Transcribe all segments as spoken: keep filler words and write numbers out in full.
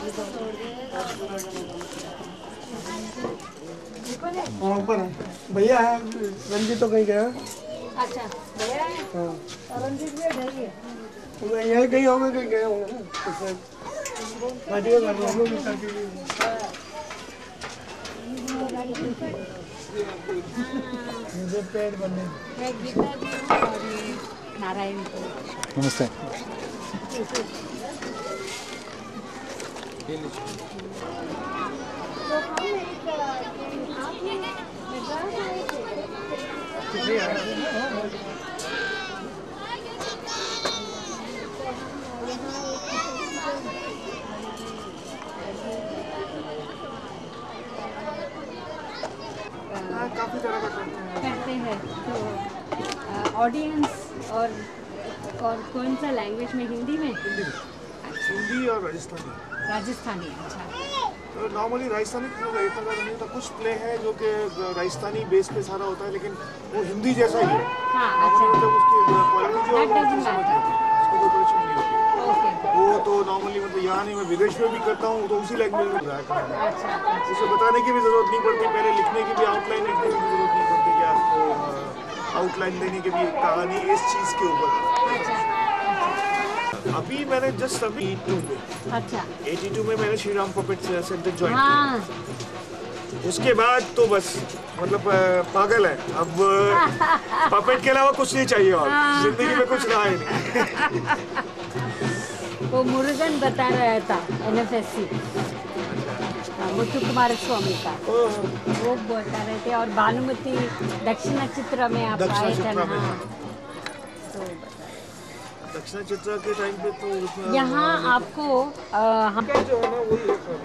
हाँ ऊपर है भैया है, रंजीत तो कहीं गया। अच्छा भैया है। हाँ रंजीत भी इधर ही है। वो यहीं कहीं होंगे, कहीं गए होंगे ना, तो शायद पार्टी का घर हम लोग भी करके मुझे पेट बनने। मैं गीता जी हूँ और ये नारायण को। नमस्ते। तो हम एक आप ये मद्रास आए थे। हाँ काफ़ी तरह का करते हैं। करते हैं तो ऑडियंस और और कौन सा लैंग्वेज में, हिंदी में? हिंदी में, हिंदी और राजस्थानी। राजस्थानी। अच्छा तो नॉर्मली राजस्थानी तो इतना ज़्यादा नहीं होता, कुछ प्ले है जो कि राजस्थानी बेस पे सारा होता है, लेकिन वो हिंदी जैसा ही है। हाँ मतलब अच्छा उसकी क्वालिटी जो है That doesn't समझ matter. आती है, उसको कोई परेशानी नहीं होती। ओके वो तो नॉर्मली मतलब यहाँ नहीं, मैं विदेश में भी करता हूँ तो उसी लैंग्वेज में रहा करता हूँ। अच्छा उसे बताने की भी ज़रूरत नहीं पड़ती, पहले लिखने की भी आउटलाइन लिखने की भी ज़रूरत नहीं पड़ती कि आपको आउटलाइन देने की भी कहानी इस चीज़ के ऊपर। अच्छा अभी मैंने जस्ट अभी एटी टू में अच्छा एटी टू में मैंने Shri Ram puppet centre join किया। हाँ उसके बाद तो बस मतलब अ, पागल है अब, पपेट के अलावा कुछ नहीं चाहिए और जिंदगी में कुछ रहा ही नहीं। वो मुरुगन बता रहा था N F S C Muthu Kumar Swami का, वो बता रहे थे। और भानुमति दक्षिण चित्र में आप दक्षिण आए थे चित्रा ना? में, हाँ। हाँ। तो बता- दक्षिण चित्रा के टाइम पे तो उसमें यहाँ आपको अ, हम क्या जो है ना वही है सारी।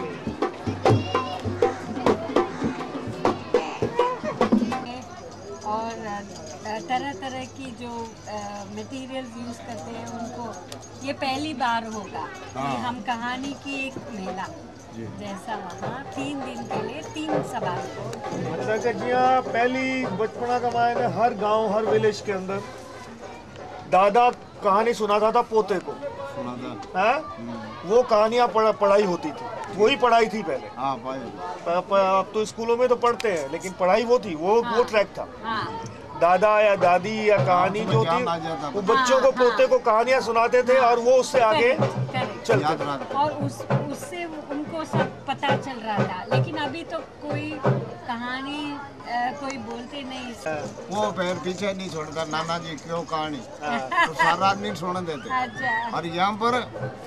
और तरह तरह की जो मटेरियल यूज़ करते हैं उनको, ये पहली बार होगा कि हम कहानी की एक मेला जैसा वहाँ तीन दिन के लिए तीन सवाल। अच्छा कि जी हाँ, पहली बचपना का मैंने हर गांव हर विलेज के अंदर दादा कहानी सुनाता था पोते को, है वो कहानियाँ पढ़ा पढ़ाई होती थी, वही पढ़ाई थी पहले। हाँ भाई। प- प- अब तो स्कूलों में तो पढ़ते हैं, लेकिन पढ़ाई वो थी, वो वो ट्रैक था। हाँ दादा या दादी या कहानी जो थी ज्ञान आ जाता वो था। बच्चों को पोते को कहानियाँ सुनाते थे और वो उससे आगे करेक्ट। चलते याद थे। रखो। और उस उससे उनको सब पता चल रहा था, लेकिन अभी तो कोई कहानी अ, कोई बोलते नहीं। वो पैर पीछे नहीं छोड़कर नाना जी क्यों कहानी तो सारा आदमी सुन देते। अच्छा और यहाँ पर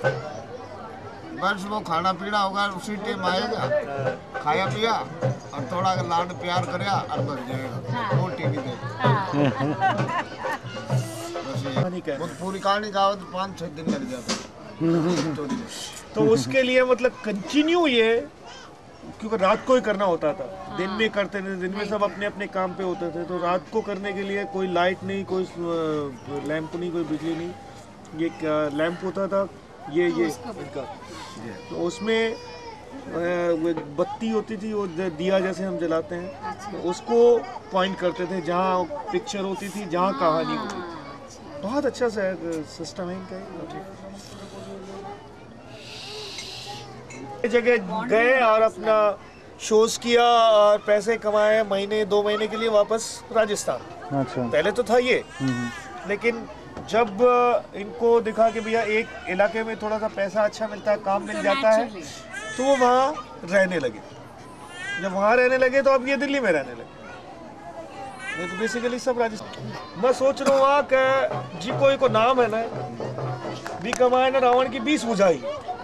बस वो खाना पीना होगा, उसी टाइम आएगा, खाया पिया और थोड़ा लाड प्यार करेगा और बच जाएगा। हाँ। वो टीवी देख हाँ बस ये। कहानी का है। वो पूरी कहानी का तो पाँच छः दिन लग जाते। तो उसके लिए मतलब कंटिन्यू ये, क्योंकि रात को ही करना होता था, दिन में करते थे, दिन में सब अपने अपने काम पे होते थे, तो रात को करने के लिए कोई लाइट नहीं, कोई लैंप नहीं, कोई बिजली नहीं। ये लैंप होता था ये ये इनका, तो उसमें अ, वो एक बत्ती होती थी, वो द- दिया जैसे हम जलाते हैं, तो उसको पॉइंट करते थे जहाँ पिक्चर होती थी, जहाँ कहानी होती थी। बहुत अच्छा सा सिस्टम है इनका। जगह गए और अपना शोज किया और पैसे कमाए, महीने दो महीने के लिए वापस राजस्थान। अच्छा। पहले तो था ये, लेकिन जब इनको दिखा कि भैया एक इलाके में थोड़ा सा पैसा अच्छा मिलता है, काम मिल जाता है, तो वो वहाँ रहने लगे। जब वहाँ रहने लगे तो अब ये दिल्ली में रहने लगे। ये तो बेसिकली सब राजस्थान। मैं सोच रहा हूँ वहाँ का जी कोई को नाम है ना, भी कमाए ना रावण की बीस बुझाई,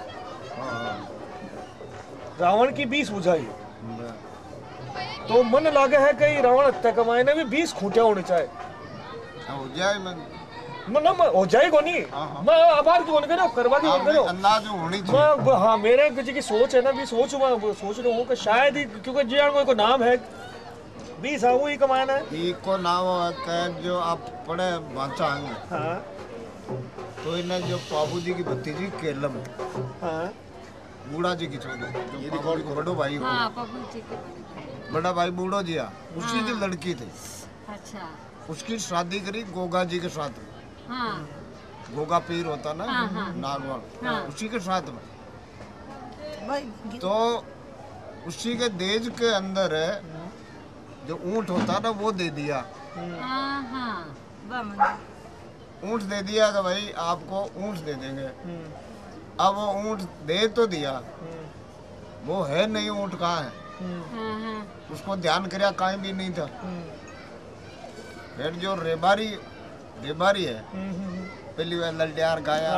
रावण की बीस बुझाई, तो मन लागे है कहीं रावण हत्या कमाए ने भी बीस खूंटिया होने चाहिए। हो जाए मैं मन म- हो जाएगा नहीं, मैं आभार क्यों करो, करवा क्यों करो। अंदाज होनी चाहिए। मैं हाँ, मेरे किसी की सोच है ना, भी सोच मैं सोच रहा हूँ कि शायद ही, क्योंकि जी कोई को नाम है बीस हाँ वो ही कमाना है। एक को नाम कह जो आप पढ़े भाषा आएंगे, हाँ तो इन्हें जो बाबू जी की भतीजी केरलम, हाँ बूढ़ा जी की छोरी, जो बाबू जी को बड़ो भाई हो, हाँ पप्पू जी के बड़े। बड़ा भाई बूढ़ो जी आ, उसकी जो लड़की थी, अच्छा उसकी शादी करी गोगा जी के साथ में। हाँ गोगा पीर होता ना हाँ, हाँ। नागवाल, हाँ। उसी के साथ में। तो उसी के देश के अंदर जो ऊंट होता ना वो दे दिया, हाँ हाँ ऊंट दे दिया कि भाई आपको ऊंट दे देंगे। अब वो ऊंट दे तो दिया, वो है नहीं, ऊंट कहाँ है, हाँ हाँ उसको ध्यान कराया कहीं भी नहीं था। फिर जो रेबारी रेबारी है, पहली बार ललटियार गाया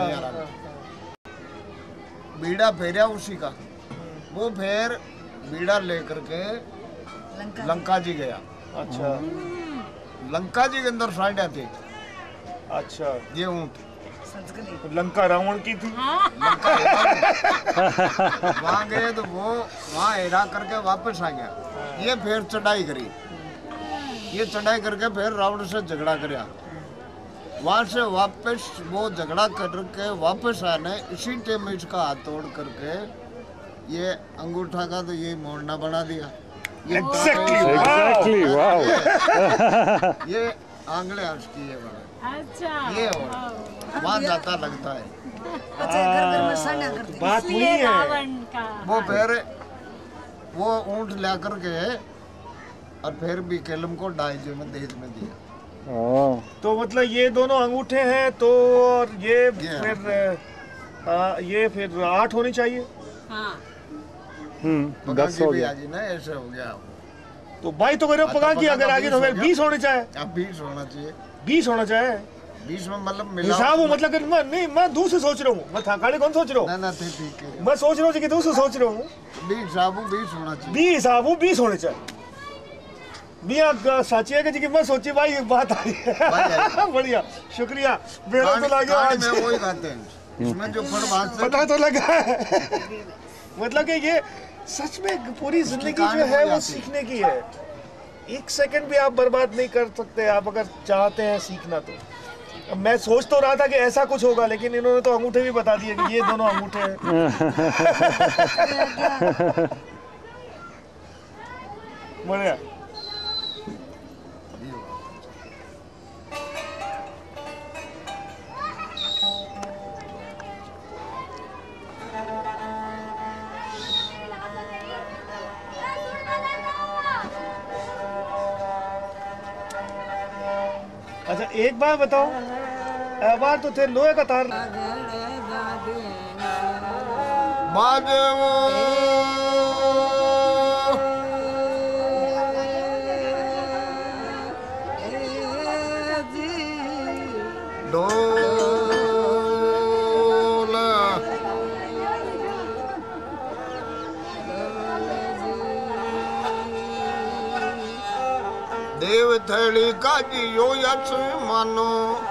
बीड़ा फेरिया उसी का, वो फिर बीड़ा लेकर के लंका जी गया। अच्छा लंका जी के अंदर साइडा थी। अच्छा ये ऊंट लंका रावण की थी। लंका वहाँ गए तो वो वहाँ हेरा करके वापस आ गया। ये फिर चढ़ाई करी, ये चढ़ाई करके फिर रावण से झगड़ा कराया। वहाँ से वापस वो झगड़ा करके वापस आने इसी टाइम में इसका हाथ तोड़ करके ये अंगूठा का तो ये मोड़ना बना दिया। ये Exactly, Exactly, wow. ये आंगले उसकी ये बना अच्छा ये हो वहाँ जाता लगता है। तो बात वही इसलिए है। रावण का वो फिर वो ऊंट ला करके और फिर भी केलम को डाइजे में देश में दिया। Oh. तो मतलब ये दोनों अंगूठे हैं, तो और ये ये फिर आ, ये फिर आठ होनी चाहिए। हाँ हम्म, पकड़ दस की हो भी गया। आजी ना ऐसे हो गया। तो भाई तो करो पका की, अगर आगे तो फिर बीस होने चाहिए। अब बीस होना चाहिए, बीस होना चाहिए बीस में मतलब मिला हिसाब हो, मतलब कि मैं नहीं, मैं दूसरे सोच रहा हूँ, मैं थाकाड़े कौन सोच रहा हूँ, ना ना ठीक ठीक है। मैं सोच रहा हूँ कि दूसरे सोच रहा हूँ। बीस साबु बीस होना चाहिए। बीस हिसाब हो, बीस होने चाहिए। मियाँ साची है कि जी कि मैं सोची भाई बात आई भाई है। बढ़िया, शुक्रिया, बेड़ा तो लगा कहानी आज, में वही खाते हैं, इसमें जो फल बात से पता तो लगा है। मतलब कि ये सच में पूरी जिंदगी कहानी जो है हो वो जाती सीखने की है। एक सेकंड भी आप बर्बाद नहीं कर सकते, आप अगर चाहते हैं सीखना तो। अब मैं सोच तो रहा था कि ऐसा कुछ होगा, लेकिन इन्होंने तो अंगूठे भी बता दिए कि ये दोनों अंगूठे हैं। बढ़िया। अच्छा एक बार बताओ, एक बार तो थे लोहे का तार, बाजे वो ढोल देव थड़ी का जियो यच मानो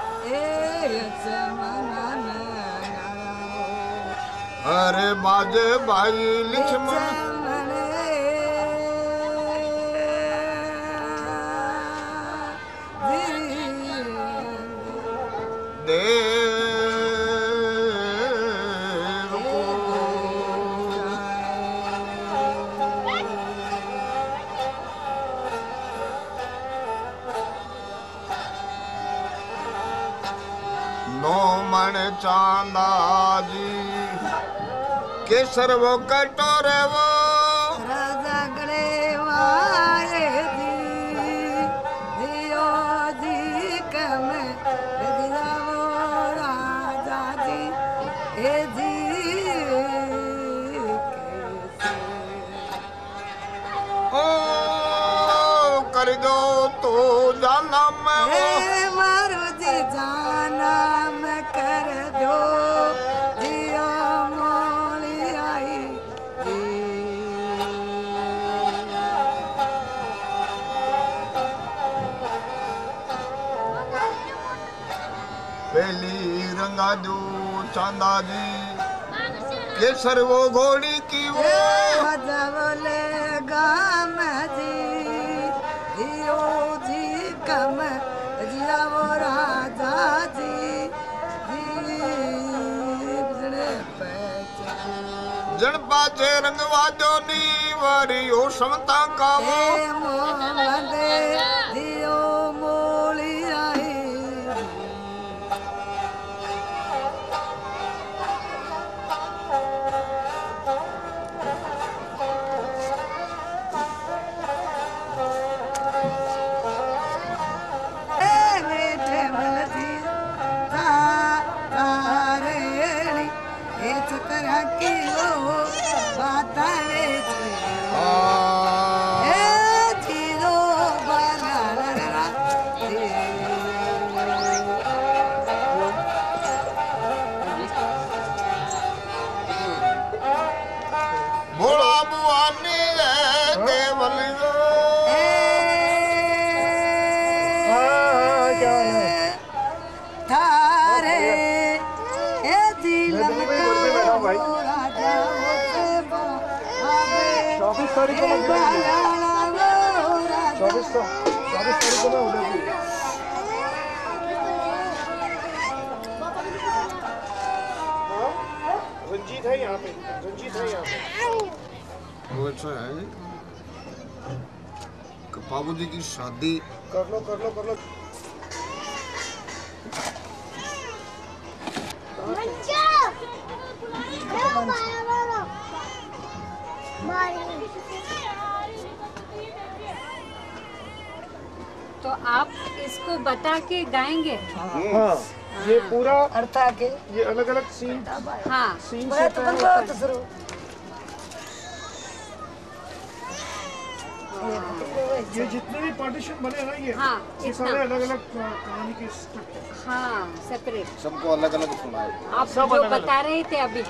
अरे बाजे भाई लक्ष्मण देव को नौ मन चांदा जी केसर वो कटोरे वो राजा गले वाए दी दियो जी कम दिया वो राजा जी ए जी ओ कर दो तो जाना मैं वो ए मारो जी जाना मैं कर दो दियो मोली आई पहली रंगा दो चांदा जी केसर वो घोड़ी की वो बोले गाम जी दियो जी कम जिया वो राजा जी जन पाचे रंगवा जो नी वारी हो समता का वो दियो मोली आई भोला बुआनी है केवल थारे ए दिल राजा चौबीस तारीख को चौबीस चौबीस तारीख को मैं उधर रंजीत है यहाँ पे, रंजीत है यहाँ पे। वो अच्छा है कि बाबू जी की शादी कर लो कर लो कर लो। तो आप इसको बता के गाएंगे। हाँ ये पूरा अर्था के ये अलग अलग सीन हाँ सीन बड़ा तो बंदा तो सर ये जितने भी पार्टीशन बने ना ये हाँ, ये इतना। सारे अलग अलग कहानी के स्ट्रक्चर। हाँ सेपरेट। सबको अलग अलग सुनाए आप सब जो अलग-अलग। बता रहे थे अभी।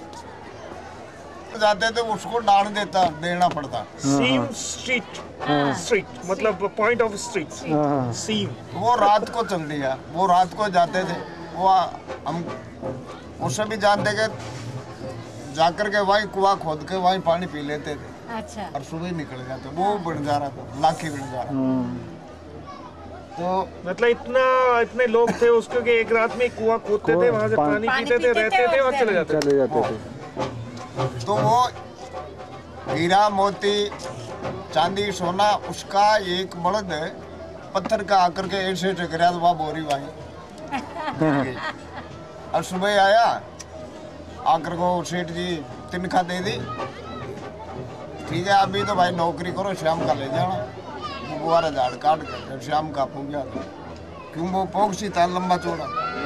जाते थे उसको डांट देता देना पड़ता सीम स्ट्रीट स्ट्रीट मतलब पॉइंट ऑफ स्ट्रीट हाँ सीम। वो रात को चल दिया वो रात को जाते थे वो आ- हम उससे भी जानते कि जाकर के वहीं कुआं खोद के वहीं पानी पी लेते थे अच्छा और सुबह निकल जाते वो बन जा रहा था लाखी बन जा रहा तो मतलब इतना इतने लोग थे उसके कि एक रात में एक कुआं खोदते थे, वहां से पानी- पानी पानी पीते थे, पीते रहते थे थे और और चले जाते थे। चले जाते थे। तो वो हीरा मोती चांदी सोना उसका एक बड़द पत्थर का आकर के ऐसे टकराया तो वहाँ बोरी वहीं और सुबह आया आकर को सेठ जी तिनखा दे दी ठीक है अभी तो भाई नौकरी करो शाम का ले जाना वो बुआरा झाड़ काट कर शाम का पहुँच जाता क्यों वो पोक्सी था लंबा चौड़ा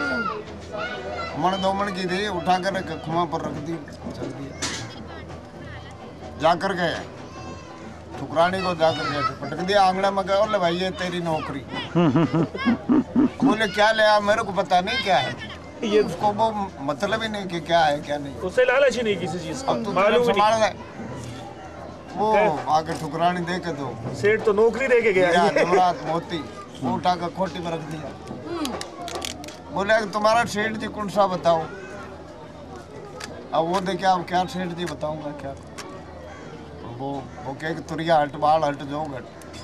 मन दो मन की थी उठा कर खुमा पर रख दी चल दिया जाकर के ठुकरानी को जाकर के पटक दिया आंगना में कहा ले भाई ये तेरी नौकरी बोले क्या ले आ मेरे को पता नहीं क्या है ये उसको वो मतलब ही नहीं कि क्या है क्या नहीं उससे लालच ही नहीं किसी चीज का, अब तो मालूम ही संभाल नहीं। रहे वो आके ठुकरानी दे के तो सेठ तो नौकरी दे के गया हीरा है। जवरात मोती वो उठा कर खोटी में रख दिया बोले तुम्हारा सेठ जी कौन सा बताओ अब वो देखे अब क्या सेठ जी बताऊंगा क्या वो वो कहे कि तुरिया हट बाल हट जो घट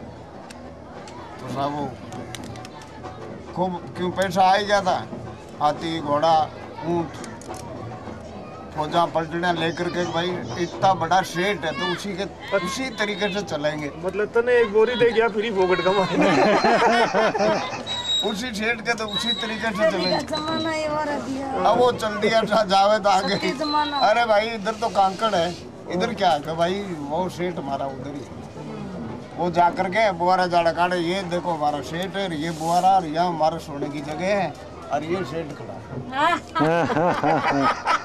तो साहब वो खूब क्यों पैसा आ ही जाता हाथी घोड़ा ऊंट फौजा पलटना लेकर के भाई इतना बड़ा सेठ है तो उसी के उसी तरीके से चलेंगे मतलब तने एक बोरी दे गया फिर ही फोकट कमाए। उसी सेठ के तो उसी तरीके से चलेंगे जमाना ये वाला दिया अब वो चल दिया था जावेद आगे सत्य जमाना। अरे भाई इधर तो कांकड़ है इधर क्या है भाई वो सेठ हमारा उधर ही है। वो जाकर के बुआरा जाड़ा काटे ये देखो हमारा सेठ है ये बुआरा और यहाँ हमारे सोने की जगह है और ये सेठ खड़ा है।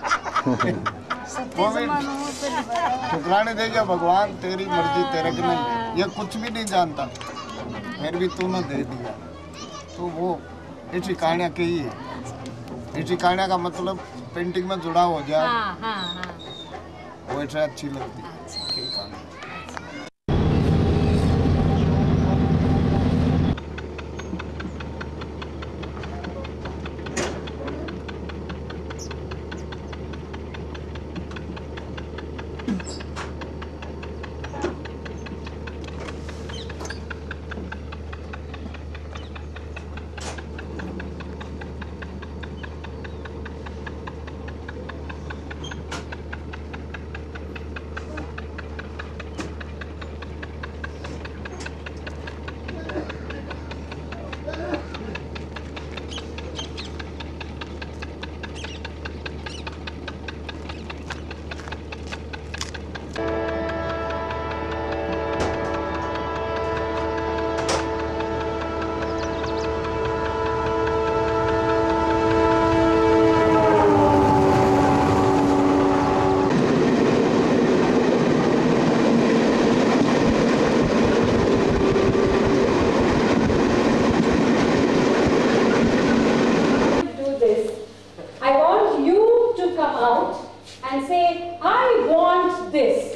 सत्य जमाना हो तो ठुकराने दे गया भगवान तेरी मर्जी तेरे की नहीं ये कुछ भी नहीं जानता फिर भी तूने दे दिया तो वो इसी कहानियाँ की ही है इसी कहानियाँ का मतलब पेंटिंग में जुड़ा हो जाए हाँ हाँ हाँ वो ऐसे अच्छी लगती है की कहानी I want this.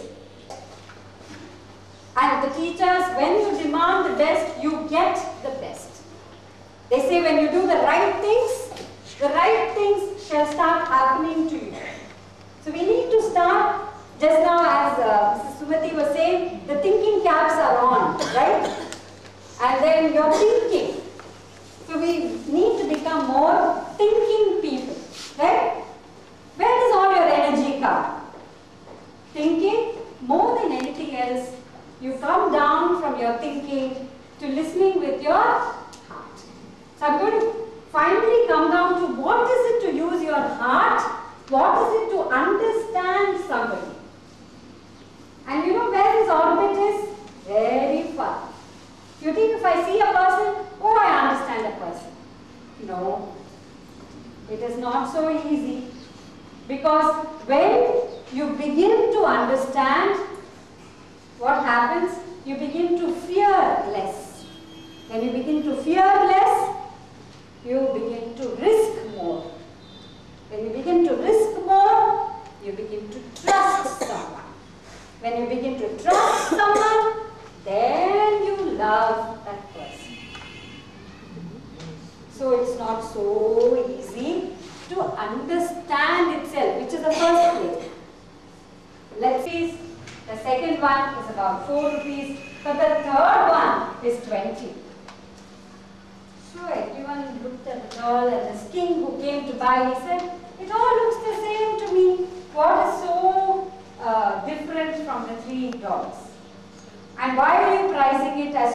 And the teachers, when you demand the best, you get the best. They say when you do the right things, the right things shall start happening to you. So we need to start, just now as uh, Missus Sumati was saying, the thinking caps are on, right? And then you're thinking. So we need to become more thinking people, right? Where does all your energy come? Thinking, more than anything else, you come down from your thinking to listening with your heart. So I'm going to finally come down to what is it to use your heart, what is it to understand somebody. And you know where this orbit is? Very far. You think if I see a person, oh, I understand a person. No, it is not so easy. Because when you begin to understand, what happens? You begin to fear less. When you begin to fear less, you begin to risk more. When you begin to risk more, you begin to trust someone. When you begin to trust someone, then you love that person. So it's not so easy to understand itself, which is the first place. Let's see, the second one is about four rupees, but the third one is twenty. So everyone looked at the doll, and the king who came to buy, he said, it all looks the same to me. What is so uh, different from the three dolls? And why are you pricing it as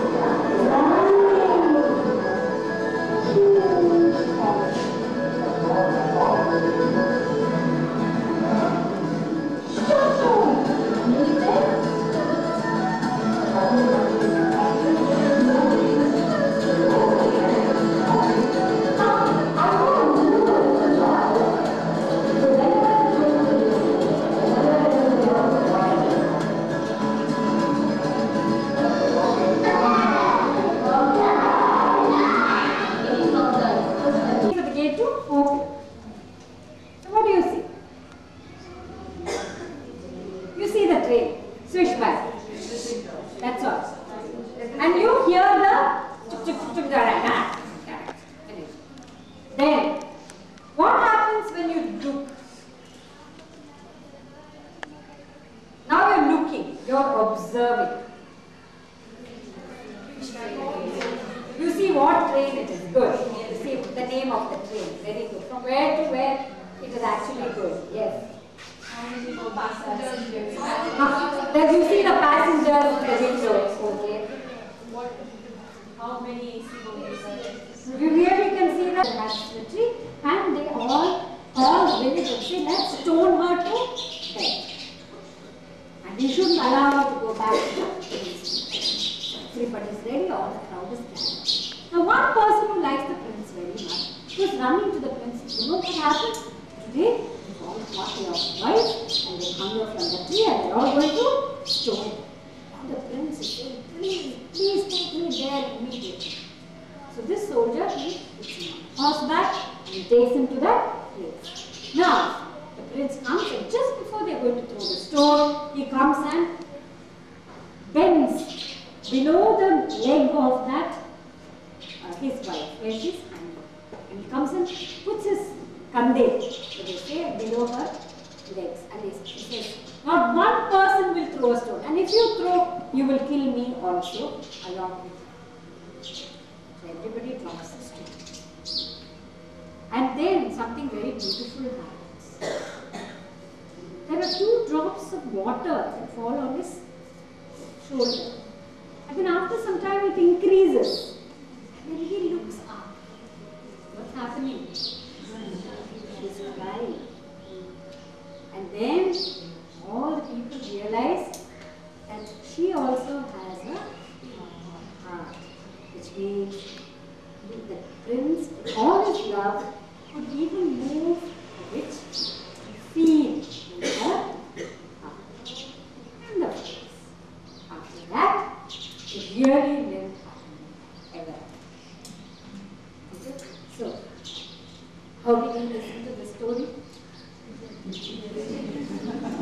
How did you listen to the story?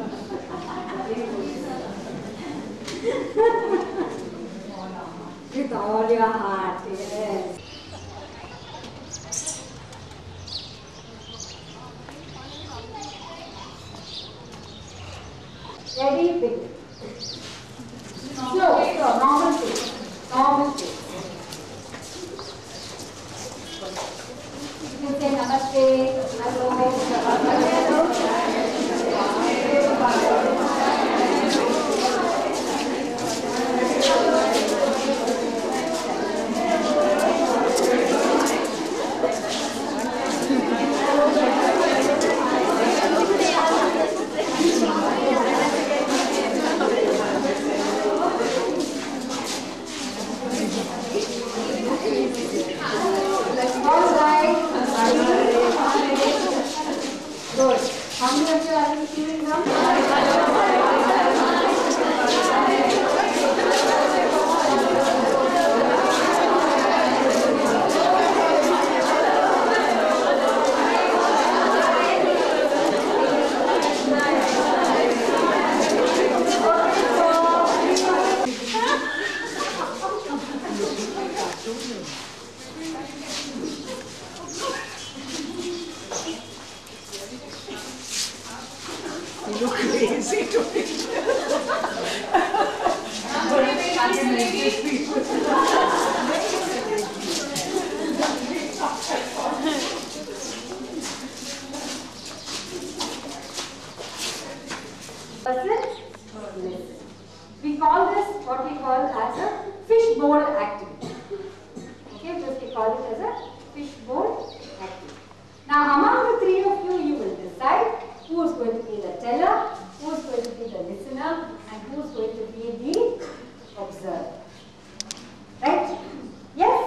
your heart. Yes. Ready, begin. Slow, slow, normal pace. Normal pace. You can say namaste, hello, good. How many of you are receiving them? We call this what we call as a fishbowl activity. Okay, just we call it as a fishbowl activity. Now, among the three of you, you will decide who is going to be the teller, who is going to be the listener, and who is going to be the observer. Right? Yes?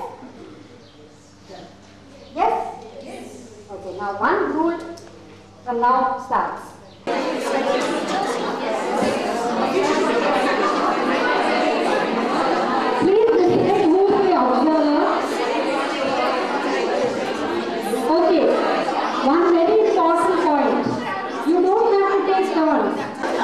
Yes? Yes. Okay, now one rule from now starts. Please decide who is the observer. Okay, one very important point. You don't have to take turns.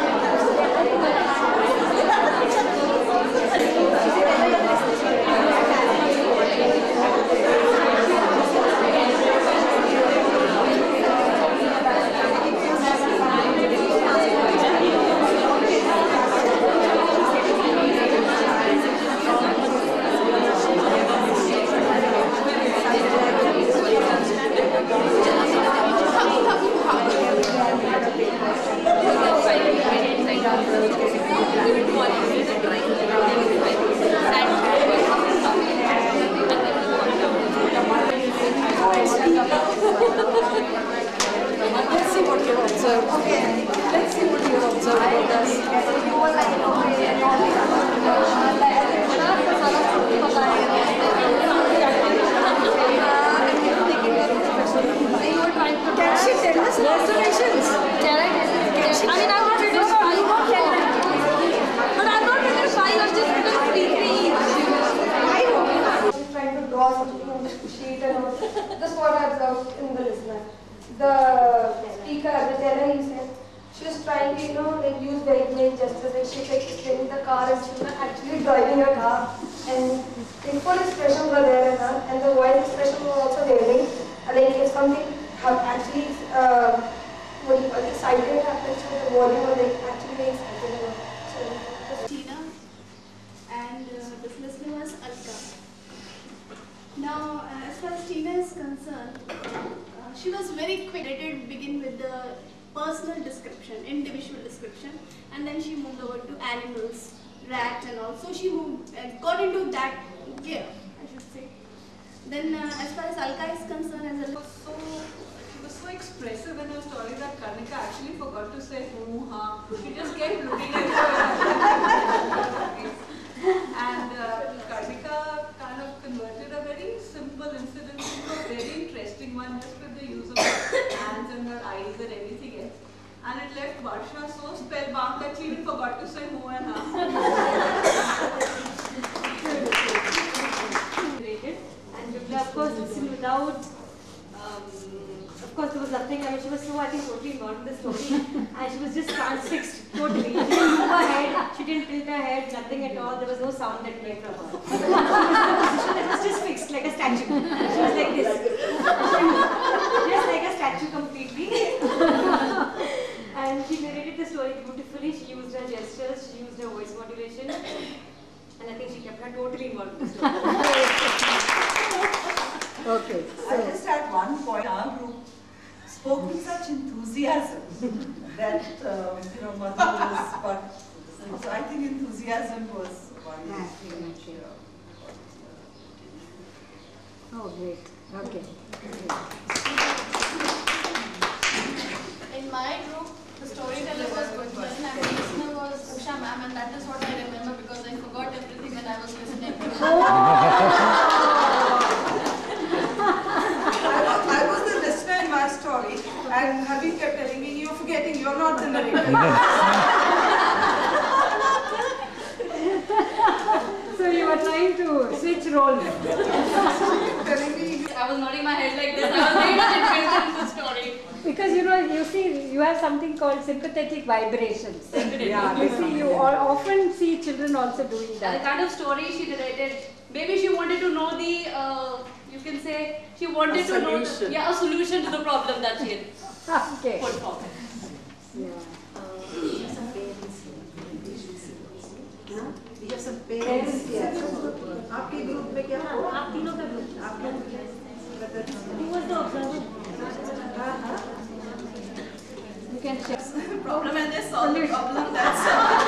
Let's see what you observe. Okay. Let's see what you observe about us. Can she tell us her observations? Can I? Can she? I mean, I'm not written five. But I'm not written five. I've just written three, three each. She's trying to draw something on the sheet and all. Just what I observed in the listener. The speaker, the teller, he said, she was trying to, you know, like use very great gestures, like she's like explaining the car and she's not actually driving a car. And the full expressions were there in her, and the voice expression was also there. Like, like if something have actually, uh, what do you call it, excited happens, so the volume was like actually very excited. So, Tina, and uh, this listener was Alka. Now, uh, as far as Tina is concerned, uh, she was very quick. Let it begin with the personal description, individual description, and then she moved over to animals, rats, and all. So she moved, uh, got into that gear, I should say. Then, uh, as far as Alka is concerned, as a So she was so expressive in her story that Karnika actually forgot to say hoo ha. She just kept looking at her. And uh, Karnika kind of converted a very simple incident into a very interesting one, just with the use of her hands and her eyes and everything else. And it left Varsha so spellbound that she even forgot to say hoo and ha. And Biblia, of course, listened without, um, of course, there was nothing. I mean, she was so, I think, totally involved in the story. And she was just transfixed, totally. She didn't move her head, she didn't tilt her head, nothing at all. There was no sound that came from her. It was just fixed, like a statue. She was like this. Just like a statue completely. And she narrated the story beautifully. She used her gestures, she used her voice modulation. And I think she kept her totally involved in the story. Okay. So. I just had one point. Our group spoke with such enthusiasm that um, you know Madhu was got. So I think enthusiasm was one. Yeah, oh, great. Okay. In my group, the storyteller was Gunjan and the listener was Usha ma'am, and that is what I remember because I forgot everything when I was listening to her. I, was, I was the listener in my story, and Habib kept telling me, "You're forgetting, you're not the narrator." So you were trying to switch roles. Telling me, I was nodding my head like this. I was very much interested in the story. Because you know, you see, you have something called sympathetic vibrations. Yeah, you see, you all often see children also doing that. The kind of story she narrated, maybe she wanted to know the, uh, you can say, she wanted to know, the, yeah, a solution to the problem that she had okay. put forward. Yeah. we have some parents here. आपके group में क्या हुआ? आप तीनों का group. आपका group. Who was the observer? You can share. Problem and they solve the problem. That's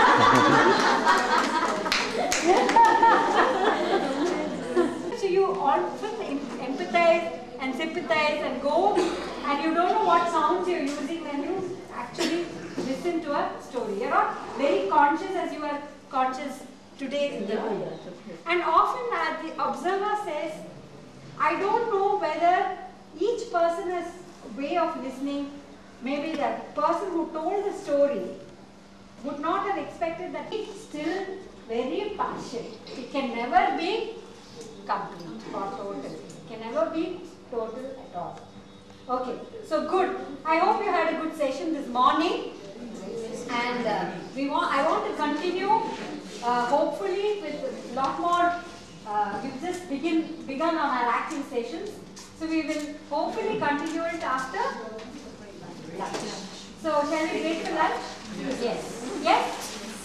So you often empathize and sympathize and go, and you don't know what sounds you're using when you actually listen to a story. You're not very conscious as you are conscious today in the room. And often uh, the observer says, I don't know whether each person has a way of listening. Maybe the person who told the story would not have expected that it's still very partial. It can never be complete or total. It can never be total at all. Okay, so good. I hope you had a good session this morning. And uh, we want, I want to continue, uh, hopefully, with a lot more. Uh, we've just begin, begun on our acting sessions. So we will hopefully continue it after lunch. So shall we wait for lunch? Yes. Yes?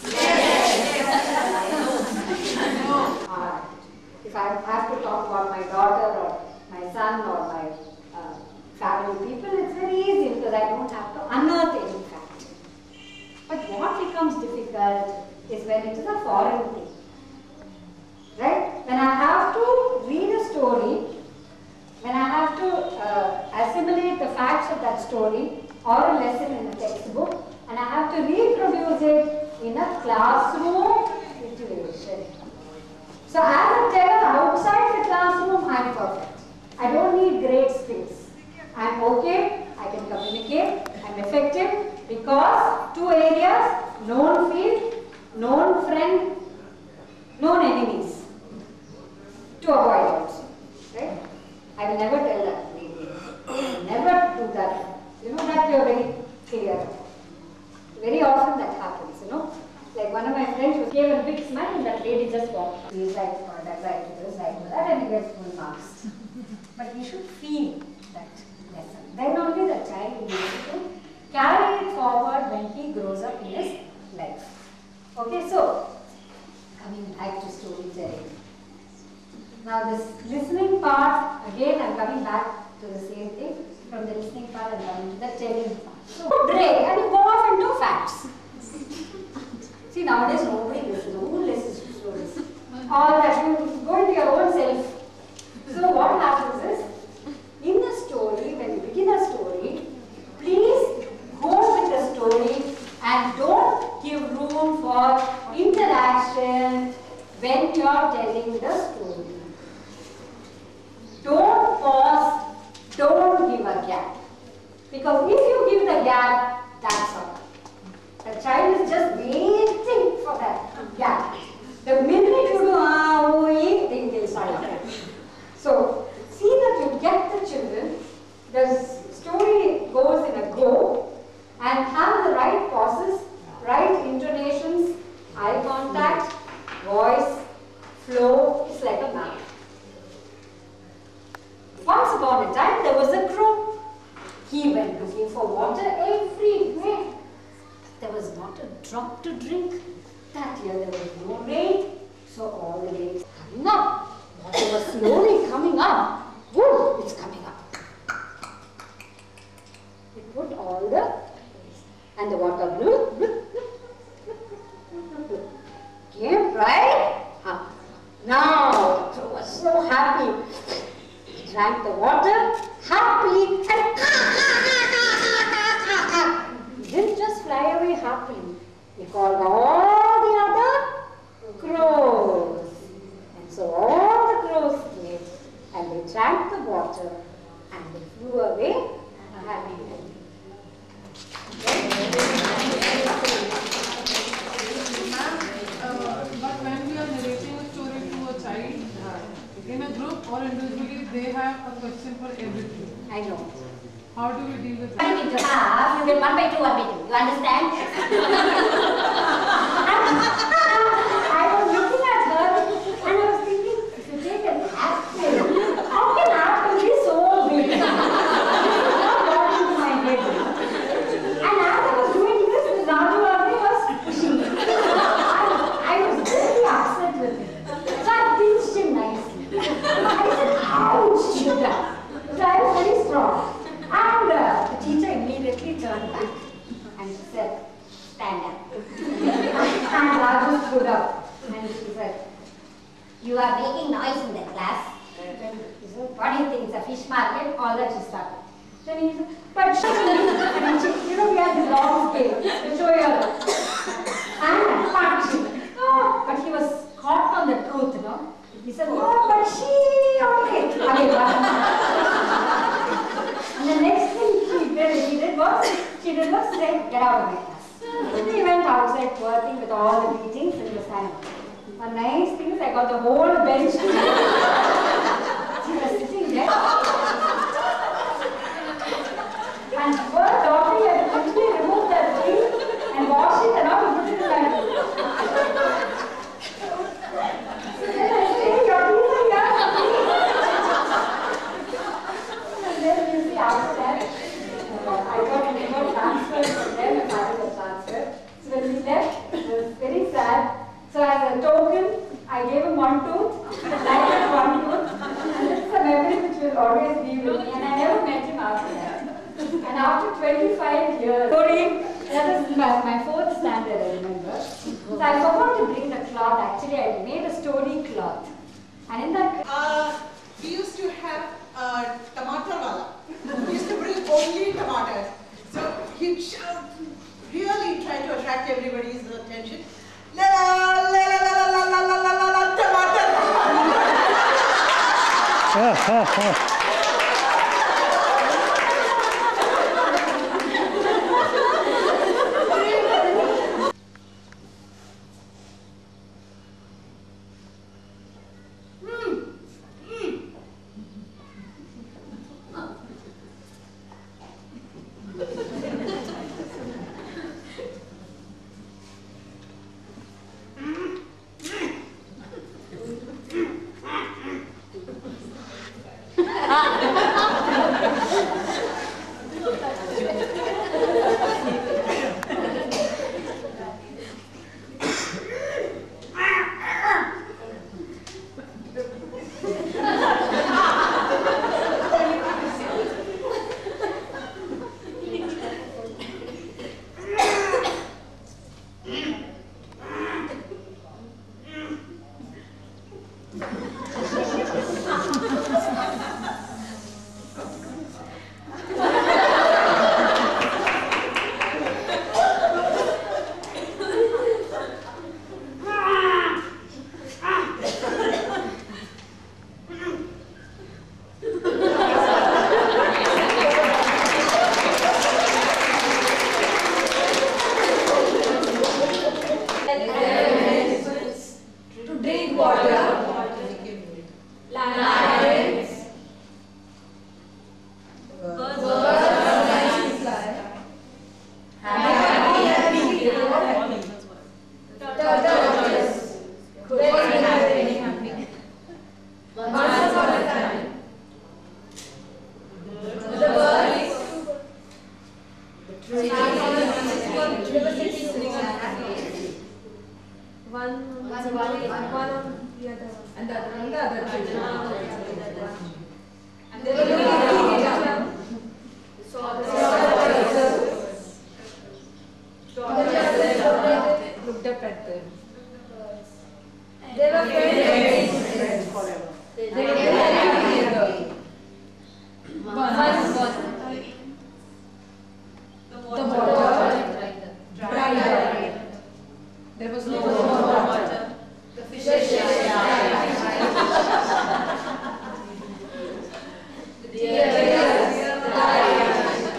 Yes. Alright. If I have to talk about my daughter or my son or my uh, family people, it's very easy because I don't have to unearth any fact. But what becomes difficult is when it is a foreign thing. Right? When I have to read a story, when I have to uh, assimilate the facts of that story or a lesson in a textbook, and I have to reproduce it in a classroom situation. So as a teller outside the classroom, I am perfect. I don't need great skills. I am okay, I can communicate, I am effective because two areas, known field, known friend, known enemies. To avoid also, right? I will never tell that lady. I will never do that. You know that you are very clear. Very often that happens, you know. Like one of my friends gave a big smile and that lady just walked. He is right for that, right for this, right for that, and he gets full marks. But he should feel that lesson. Then only the child will be able to carry it forward when he grows up in his life. Okay, so coming back to storytelling. Now this listening part, again I am coming back to the same thing. From the listening part I am coming to the telling part. So break and you go off and do facts. See, nowadays nobody listens. Who listens to stories? Or that you go into your own self. So what happens is, in the story, when you begin a story, please go with the story and don't give room for interaction when you are telling the story. Don't pause, don't give a gap. Because if you give the gap, that's all. The child is just waiting for that gap. The minute you do, ah, oh, eh, then they'll start laughing. So, see that you get the children. The story drink. That year there was no rain, so all the rain was coming up. Water was slowly coming up. Woo, it's coming up. It put all the, and the water blew, blew, came right up. Now, Joe was so happy. He drank the water happily and he didn't just fly away happily. He called all the other crows. And so all the crows came and they drank the water and they flew away happily. Uh, but when we are narrating a story to a child, in a group or individually, they have a question for everything. I know. How do we deal with I that? need to have, you get one by two, one by two. You understand? I was looking at her and I was thinking, if you take an apple, how can apple be so big? This is not got into my head. And as I was doing this, Raju Abhi was pushing me. I, I was very upset with him. So I pinched him nicely. I said, ouch, sugar. So I was very strong. And uh, the teacher immediately turned back and she said, stand up. And Raju stood up and she said, you are making noise in the class. He said, what do you think, it's a fish market? All that she started. Then he said, but she, and she, you know, we had this long scale to show you. And punch him. Oh, but he was caught on the truth, you know. He said, oh, but she, okay. And the next thing she did, she did was, she did was say, get out of my class. He went outside working with all the beatings in the stand. One nice thing is I got the whole bench to she was sitting there. And her daughter had quickly removed that thing and washed it and all put it in that. So then I say, your teeth are here. And then you see after that, uh, I got we got transferred from them and I was transferred. So when we left, it was very sad. So as a token, I gave him one tooth, I had one tooth, and this is a memory which will always be with me. And I never met him after that. And after twenty-five years, sorry, that is my, my fourth standard, I remember. So I forgot to bring the cloth. Actually, I made a story cloth. And in that... Uh, we used to have uh, tomato wala. We used to bring only tomatoes. So he really tried to attract everybody's attention. La la la la la la la la la tomato. I One, one, one, one on the other one. And the other on the other children. And they were looking at each other. Saw the Looked up at them. They were friends. Friends forever. They were friends together. One. One. The water. Dried. There was no water. The fishes died. The deer died.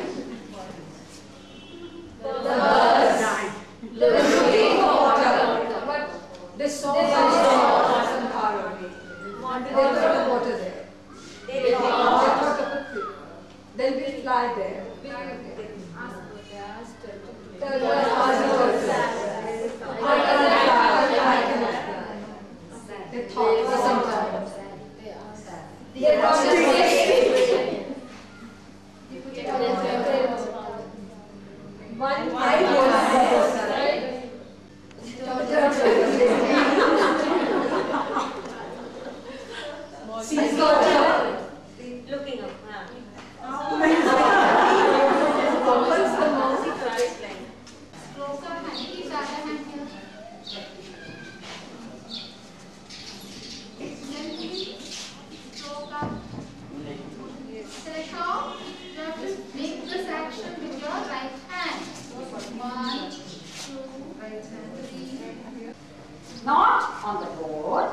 The birds died. They were looking for water, but They saw They the saw some far away. wanted There was no water. water there. They They thought thought of a tree. Then we fly there. The birds asked her to They thought for some time. They thought the one eye was right. She's got looking up. Opens the mouth. Stretch out. You have to make this action with your right hand. One, two, three. Not on the board,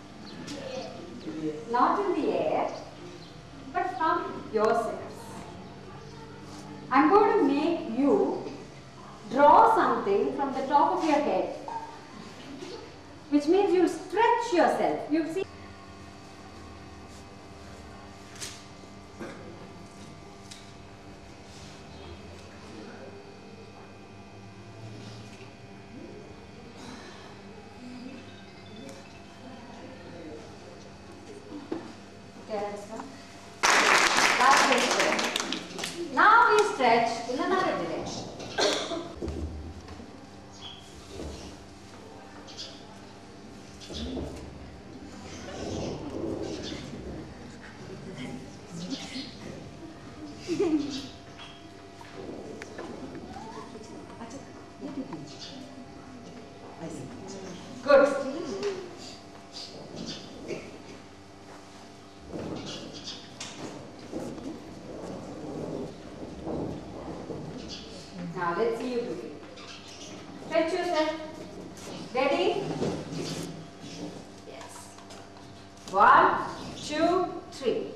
not in the air, but from yourselves. I'm going to make you draw something from the top of your head, which means you'll stretch yourself. You'll see. That's very good. Now we stretch in another direction. Good. Now let's see you do it. Stretch yourself. Ready? Yes. One, two, three.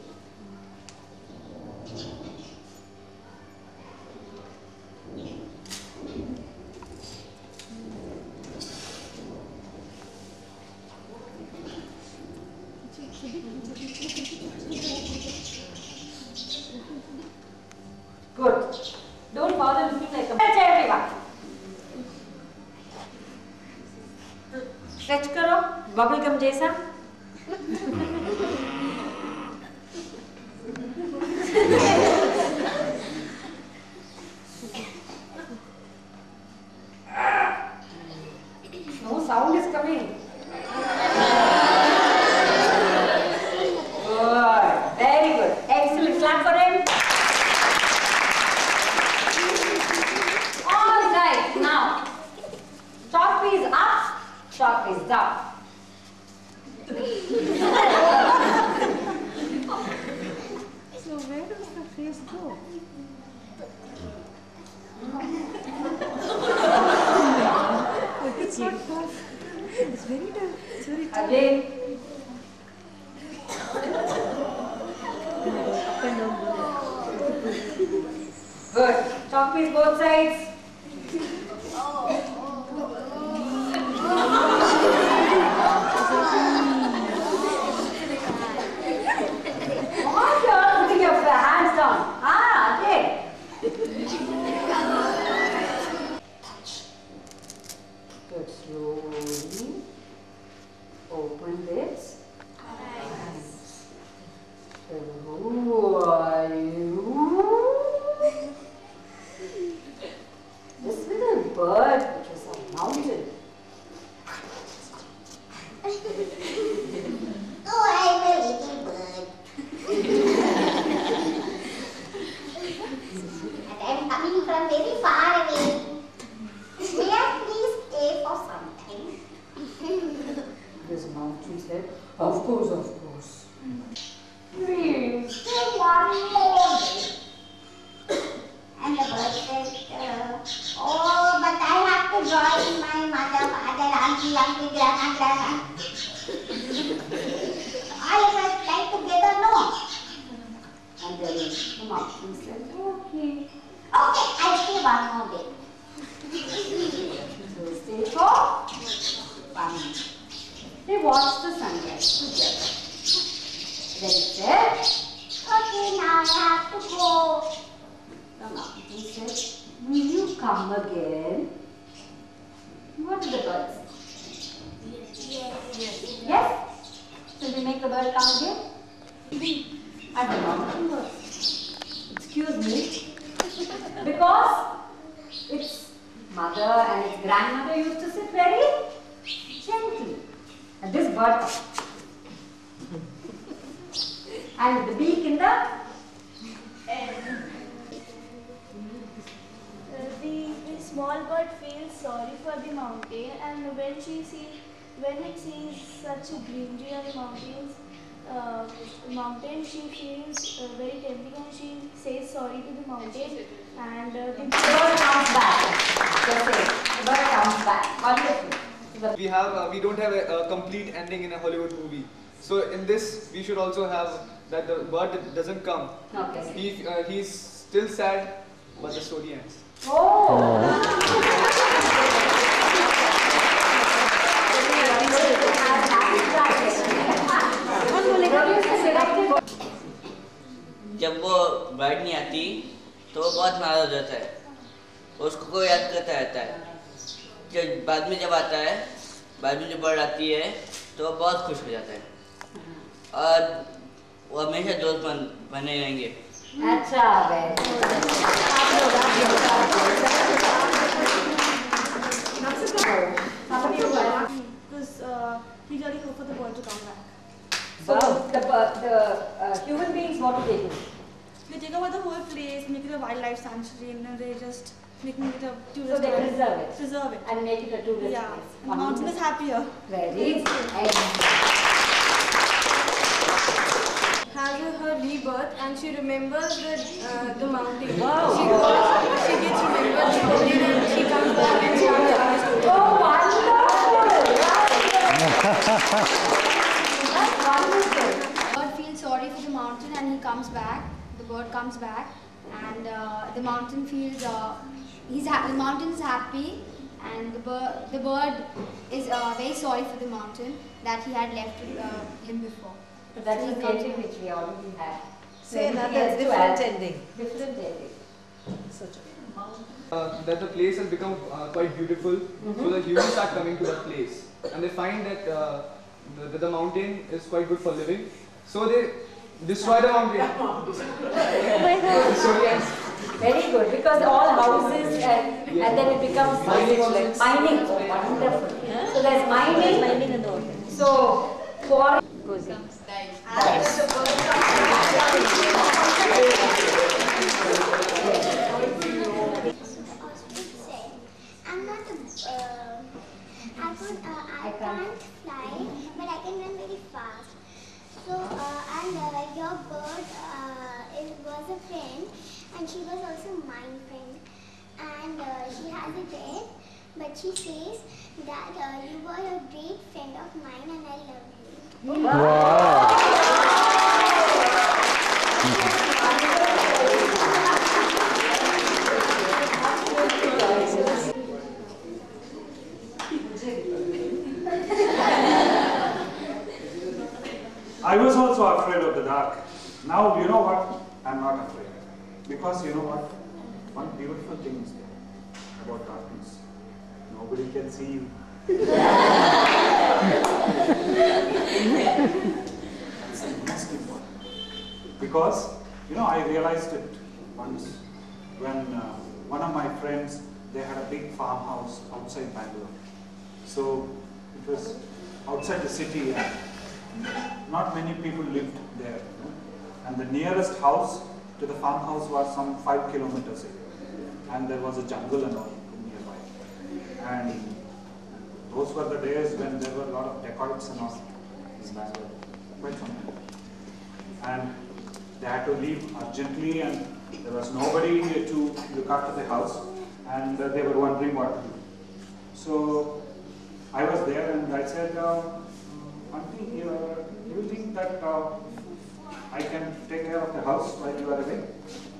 Good. Don't bother looking like a stretch everyone. Stretch करो bubble gum जैसा. No sound is coming. Good. Very good. Excellent. Clap for him. All right. Now, top is up, top is down. So where does the face go? It's not tough. It's very tough. It's very tough. Again. Up and down. Good. Top is both sides. What you are putting your hands down? Ah, okay. Good. Slowly open this. Who are you? This little bird which is a mountain. Of course, of course. Please, take one more day. And the bird said, uh, oh, but I have to join my mother, father, auntie, uncle, grandma, grandma. All of us like together, no? And then the mountain said, okay. Okay, I'll stay one more day. So stay for one minute. They watched the sunrise together. Then he said, Okay, now I have to go. the mountain said, will you come again? What did the bird say? Yes. Yes. Yes? So we make the bird come again? And the mountain bird, excuse me, because its mother and its grandmother used to sit very gently. And this bird comes. And the beak in the Uh, the, the small bird feels sorry for the mountain, and when she sees, when it sees such a greenery on the mountains, uh, mountain, she feels uh, very tempting, and she says sorry to the mountain, and uh, the bird comes back. Just say, the bird comes back. Wonderful. We have, uh, we don't have a, a complete ending in a Hollywood movie. So in this, we should also have that the bird doesn't come. Okay. He, uh, he's still sad, but the story ends. Oh. जब वो bird नहीं आती तो वो बहुत नाराज हो जाता है, उसको कोई याद करता रहता है। जब बाद में जब आता है, बाद में जब बर्ड आती है तो वो बहुत खुश हो जाता है और वो हमेशा दोस्त बन बने रहेंगे। अच्छा because uh, he really hoped for the bird to come back. So the, the uh, human beings want to take it. They take over the whole place, make it a wildlife sanctuary, and they just making it a tourist. So they place. preserve it. Preserve it. And make it a tourist Yeah. place. And the mountain is happier. Very good. Has her rebirth, and she remembers the uh, the mountain. Wow. She goes, she gets remembered the mountain, and she comes back and starts telling a story. Oh, wonderful! That's wonderful. Bird feels sorry for the mountain and he comes back. The bird comes back, and uh, the mountain feels uh, he's ha the mountain is happy, and the bird the bird is uh, very sorry for the mountain that he had left uh, him before. But that's So he the comes ending back. which we already had. Say Anything another else to different add? ending. Different ending. Uh, that the place has become uh, quite beautiful, Mm-hmm. so the humans start coming to that place, and they find that uh, the, that the mountain is quite good for living, so they destroy the mountain. The story ends. Very good, because all houses and, and then it becomes Mining also. mining. Oh, wonderful. So there's mining. Mining and all. So for cozy. I'm not a, uh, I, could, uh, I can't fly, but I can run very fast. So, uh, and uh, your bird uh, it was a friend, and she was also my friend. And uh, she has a death, but she says that uh, you were a great friend of mine, and I love you. I was also afraid of the dark. Now, you know what? I'm not afraid. Because you know what? One beautiful thing is there about darkness. Nobody can see you. It's the most important. Because, you know, I realized it once when uh, one of my friends, they had a big farmhouse outside Bangalore. So it was outside the city, and not many people lived there. You know? And the nearest house to the farmhouse was some five kilometers away. And there was a jungle and all nearby. And those were the days when there were a lot of dacoits and all. in Bangalore, quite some time. And they had to leave urgently, and there was nobody to look after the house, and uh, they were wondering what to do. So I was there, and I said, uh, Auntie, uh, do you think that uh, I can take care of the house while you are away?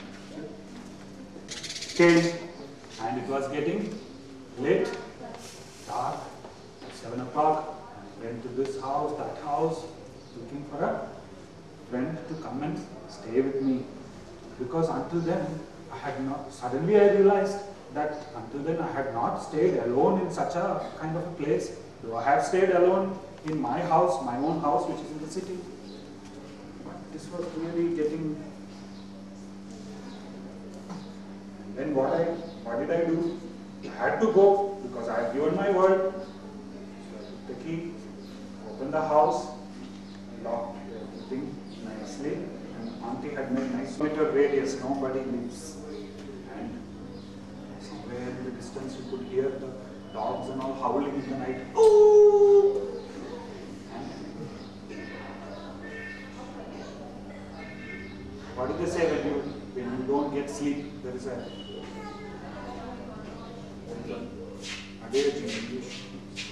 Came, and it was getting late, dark, seven o'clock. Went to this house, that house, looking for a friend to come and stay with me. Because until then, I had not, suddenly I realized that until then I had not stayed alone in such a kind of a place. Though I have stayed alone in my house, my own house, which is in the city. But this was really getting... And then what, I, what did I do? I had to go because I had given my word. So I took the key, opened the house, locked everything nicely, and Auntie had made nice meter radius, nobody lives. And somewhere in the distance you could hear the dogs and all howling in the night. Ooh! And what do they say when you when you don't get sleep? There is a adage in English.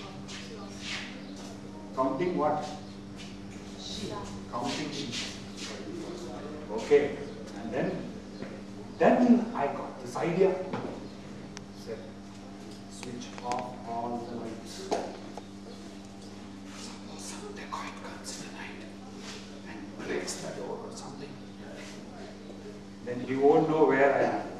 Counting what? Counting sheep. Okay. And then, then I got this idea. Said, switch off all the lights. Suppose some dacoit comes in the night and breaks the door or something. Then he won't know where I am.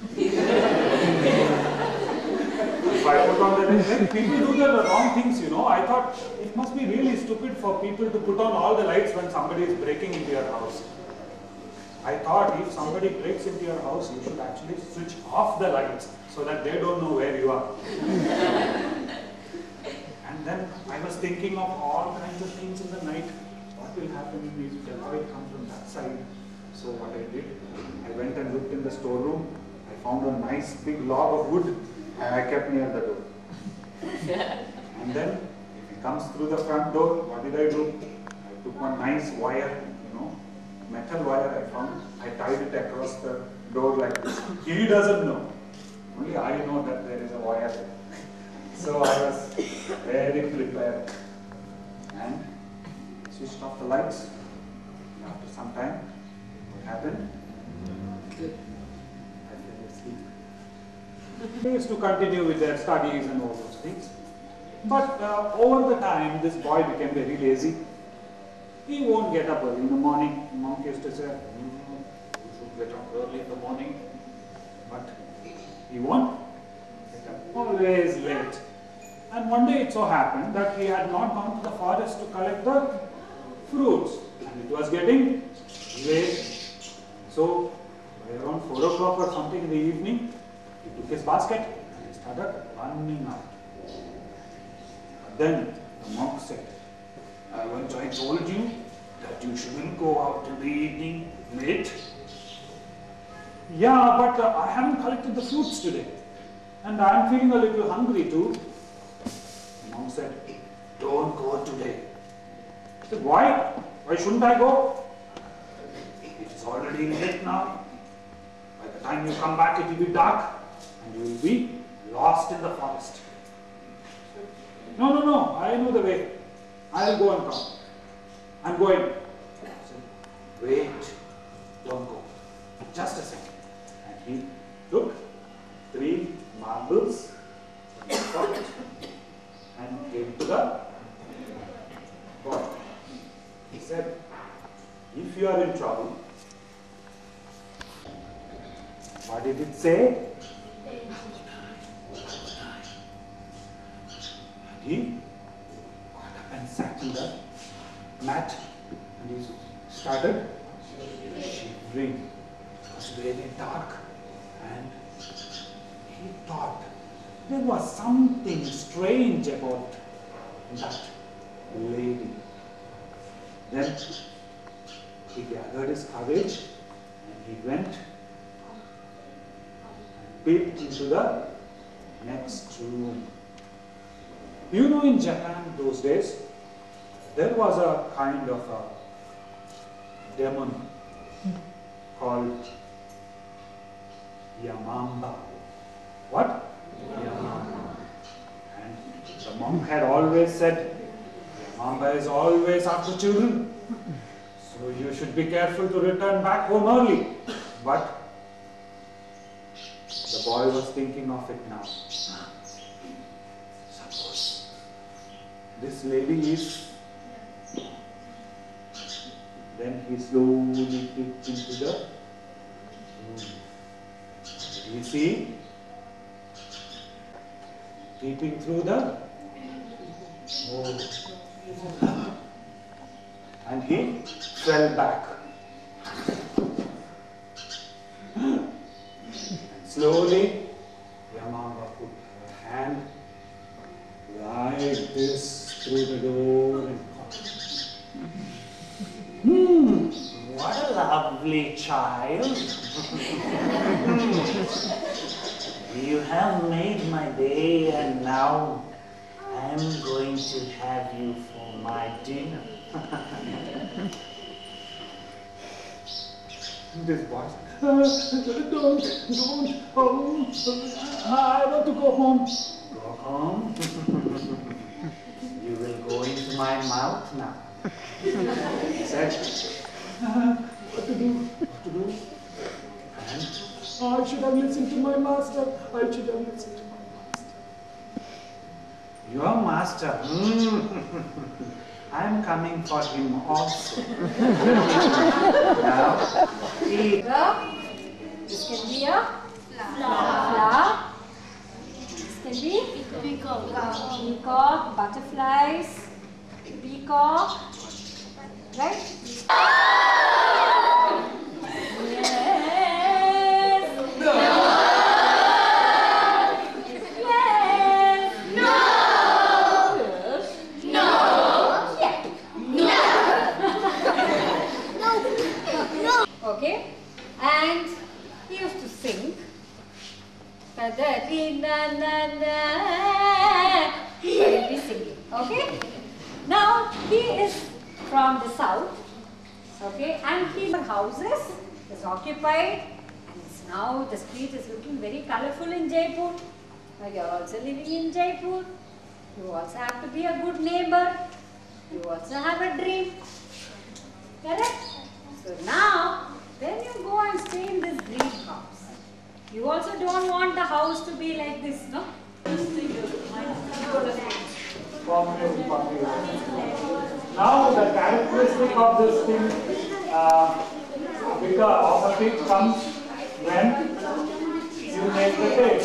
If I put on the then people do the wrong things, you know. I thought it must be really stupid for people to put on all the lights when somebody is breaking into your house. I thought if somebody breaks into your house, you should actually switch off the lights so that they don't know where you are. And then I was thinking of all kinds of things in the night. What will happen if the light comes from that side? So what I did, I went and looked in the storeroom. I found a nice big log of wood and I kept near the door. And then if he comes through the front door, what did I do? I took one nice wire, you know, metal wire I found. I tied it across the door like this. He doesn't know. Only I know that there is a wire there. So I was very prepared. And switched off the lights. And after some time, what happened? I fell asleep. They used to continue with their studies and all those things. But uh, over the time, this boy became very lazy. He won't get up early in the morning. Monk used to say, mm, you should get up early in the morning. But he won't get up, always late. And one day it so happened that he had not gone to the forest to collect the fruits. And it was getting late. So by around four o'clock or something in the evening, he took his basket and he started running out. Then the monk said, haven't I told you that you shouldn't go out in the evening late? Yeah, but uh, I haven't collected the fruits today. And I am feeling a little hungry too. The monk said, don't go today. I said, why? Why shouldn't I go? It is already late now. By the time you come back, it will be dark and you will be lost in the forest. No, no, no, I know the way. I'll go and come. I'm going. I said, wait, don't go. Just a second. And he took three marbles from his pocket and came to the boy. He said, if you are in trouble, what did it say? He got up and sat in the mat and he started shivering. It was very dark and he thought there was something strange about that lady. Then he gathered his courage and he went and peeped into the next room. You know, in Japan those days, there was a kind of a demon called Yamamba. What? Yamamba. And the monk had always said, Yamamba is always after children, so you should be careful to return back home early. But the boy was thinking of it now. Suppose this lady is. Then he slowly peeped into the room. Did you see? Peeping through the oh. And he fell back. And slowly, Yamamba put her hand like this through the door and Hmm, what a lovely child. You have made my day and now I'm going to have you for my dinner. This voice, uh, don't, don't, oh, I want to go home. Go home? You will go into my mouth now. He said, uh, what to do, what to do? And oh, I should have listened to my master. I should have listened to my master. Your master? Mm. I'm coming for him also. Now, he... This can be a flower. This can be peacock. Peacock, butterflies, peacock. Right? Yes. No. Yes. No. No. Yeah. No. No. Okay. And he used to sing. He'll be singing. Okay. Now he is from the south, okay, and his houses is occupied, and it's now the street is looking very colorful in Jaipur. Now you are also living in Jaipur. You also have to be a good neighbor. You also have a dream. Correct? So now, when you go and stay in this dream house, you also don't want the house to be like this, no? Now the characteristic of this thing, uh, because of a thing comes when you make the tape.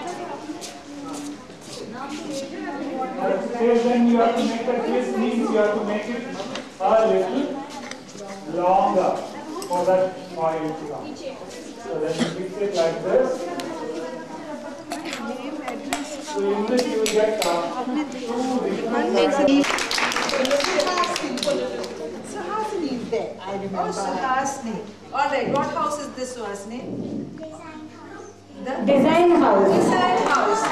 Then you have to make the twist means you have to make it a little longer for that point to come. So then you fix it like this. So in this you will get uh, two different Suhasini is there, I remember. Oh, Suhasini. All right, what house is this, Suhasini? The Design house. Design house.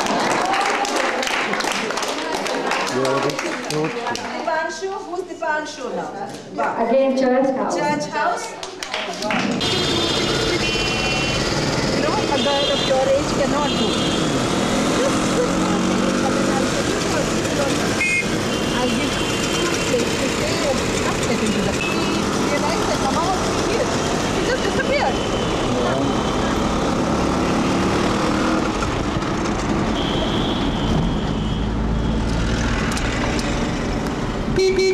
Dipanshu, who's Dipanshu now? Wow. Again, church house. Church house. You know, a girl of your age cannot do. I'll give you place to stay and not get into the realize that Mama was here. He just disappeared. Beep beep.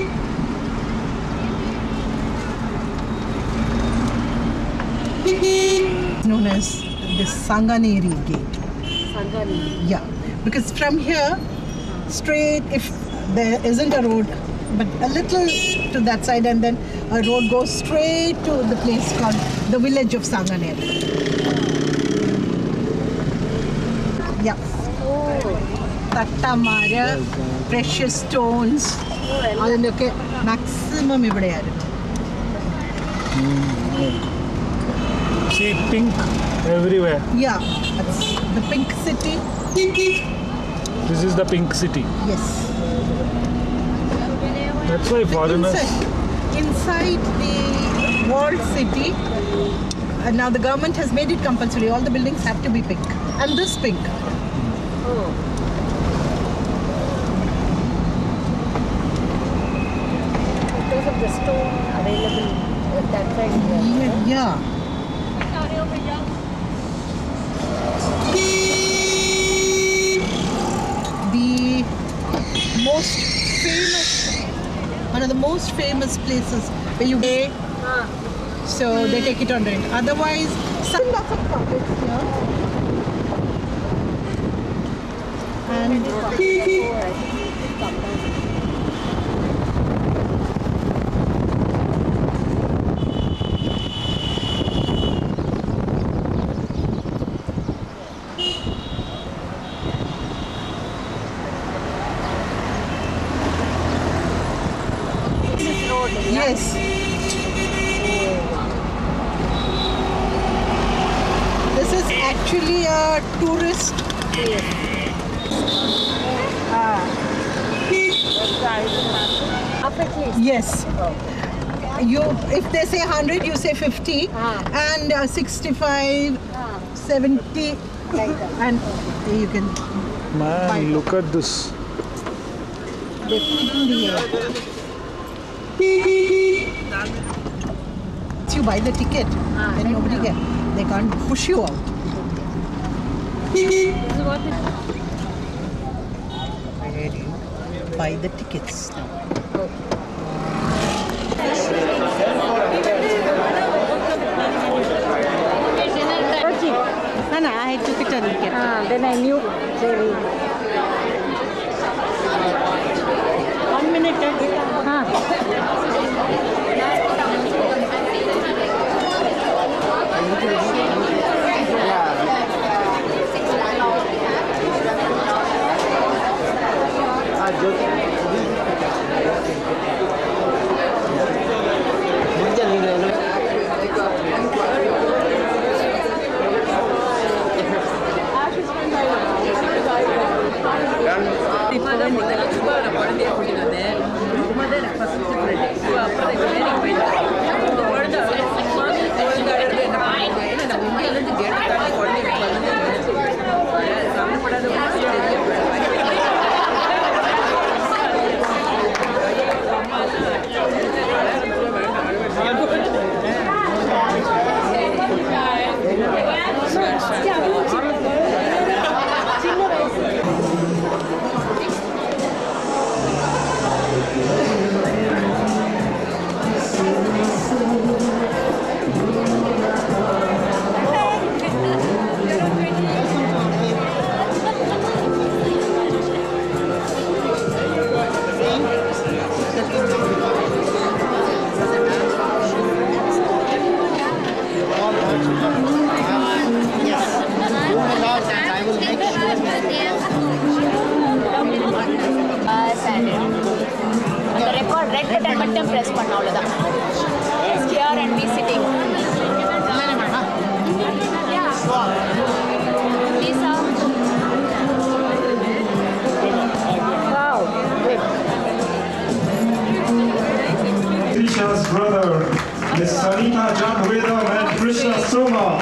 Beep beep. Known as the Sanganeri gate. Sanganeri. Yeah, because from here, straight, if there isn't a road, but a little to that side, and then a road goes straight to the place called the village of Sanganeri. Yeah. Tattamara, precious stones, okay, maximum ivideyadu. See pink everywhere. Yeah, that's the pink city. This is the pink city. Yes. That's why foreigners. Inside, inside the walled city, and now the government has made it compulsory. All the buildings have to be pink, and this pink. Oh. Because of the stone available at that side. Yeah. yeah. The most famous, one of the most famous places where you pay, so they take it on rent. Otherwise, some lots of profits here. And yes. This is actually a tourist place. Ah. Yes. You, if they say one hundred, you say fifty, and uh, sixty-five, seventy, like that. And you can. Man, look at this. They put in the air. You buy the ticket, then nobody can. They can't push you out. Where you buy the tickets now. No, no, I took it on ticket. Ah, then I knew. One minute. Krishna's brother, Miss Sanita Janvedam and Krishna Soma.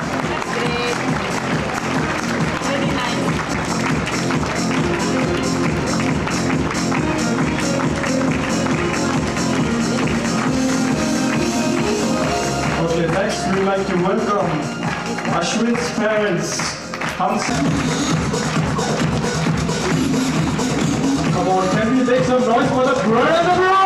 Okay, next we'd like to welcome Ashwin's parents, Hamsa. Come on, can we make some noise for the bride and the bride?